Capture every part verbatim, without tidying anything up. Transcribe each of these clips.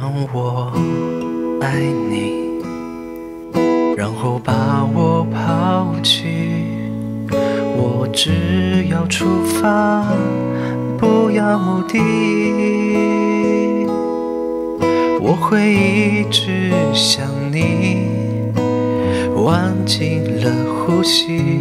我爱你，然后把我抛弃。我只要出发，不要目的。我会一直想你，忘记了呼吸，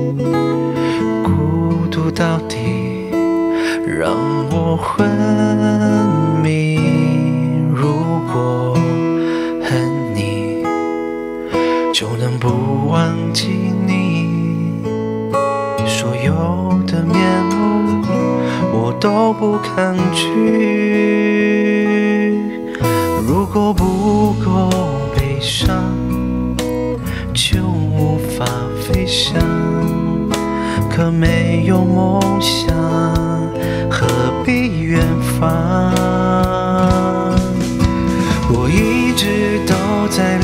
孤独到底让我昏迷。如果恨你，就能不忘记你，所有的面目我都不抗拒。如果不够悲伤，就无法飞翔。可没有梦想，何必远方？我一直都在